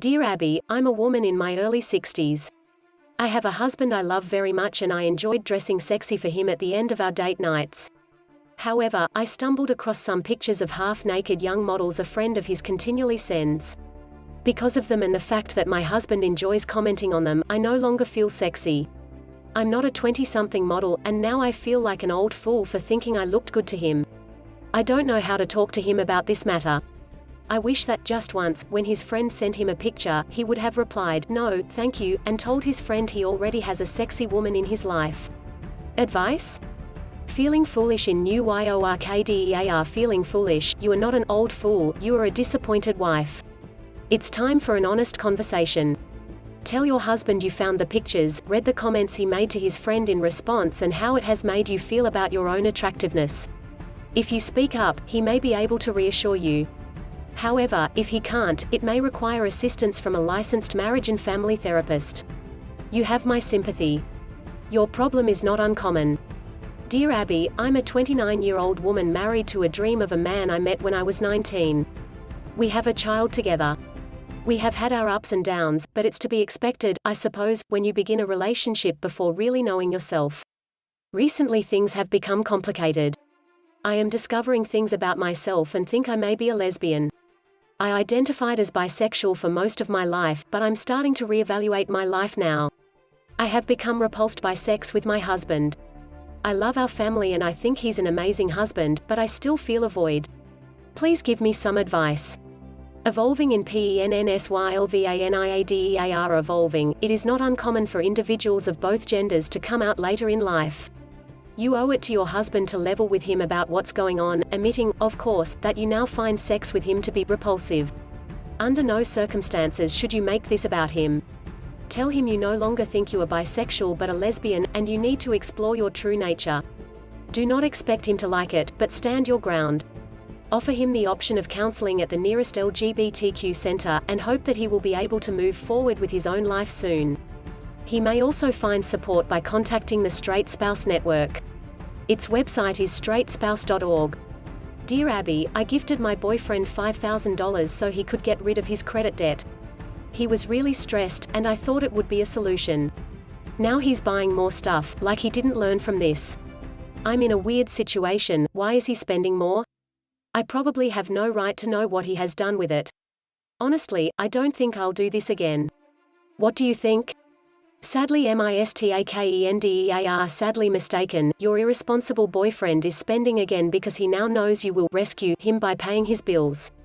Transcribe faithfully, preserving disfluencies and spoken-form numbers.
Dear Abby, I'm a woman in my early sixties. I have a husband I love very much and I enjoyed dressing sexy for him at the end of our date nights. However, I stumbled across some pictures of half-naked young models a friend of his continually sends. Because of them and the fact that my husband enjoys commenting on them, I no longer feel sexy. I'm not a twenty-something model, and now I feel like an old fool for thinking I looked good to him. I don't know how to talk to him about this matter. I wish that just once, when his friend sent him a picture, he would have replied, "No, thank you," and told his friend he already has a sexy woman in his life. Advice? Feeling foolish in New York Dear Feeling foolish, you are not an old fool, you are a disappointed wife. It's time for an honest conversation. Tell your husband you found the pictures, read the comments he made to his friend in response and how it has made you feel about your own attractiveness. If you speak up, he may be able to reassure you. However, if he can't, it may require assistance from a licensed marriage and family therapist. You have my sympathy. Your problem is not uncommon. Dear Abby, I'm a twenty-nine-year-old woman married to a dream of a man I met when I was nineteen. We have a child together. We have had our ups and downs, but it's to be expected, I suppose, when you begin a relationship before really knowing yourself. Recently things have become complicated. I am discovering things about myself and think I may be a lesbian. I identified as bisexual for most of my life, but I'm starting to reevaluate my life now. I have become repulsed by sex with my husband. I love our family and I think he's an amazing husband, but I still feel a void. Please give me some advice. Evolving in PENSYLVANIADEAR Evolving, it is not uncommon for individuals of both genders to come out later in life. You owe it to your husband to level with him about what's going on, admitting, of course, that you now find sex with him to be repulsive. Under no circumstances should you make this about him. Tell him you no longer think you are bisexual but a lesbian, and you need to explore your true nature. Do not expect him to like it, but stand your ground. Offer him the option of counseling at the nearest L G B T Q center, and hope that he will be able to move forward with his own life soon. He may also find support by contacting the Straight Spouse Network. Its website is straight spouse dot org. Dear Abby, I gifted my boyfriend five thousand dollars so he could get rid of his credit debt. He was really stressed, and I thought it would be a solution. Now he's buying more stuff, like he didn't learn from this. I'm in a weird situation. Why is he spending more? I probably have no right to know what he has done with it. Honestly, I don't think I'll do this again. What do you think? Sadly mistakendear sadly mistaken, your irresponsible boyfriend is spending again because he now knows you will rescue him by paying his bills.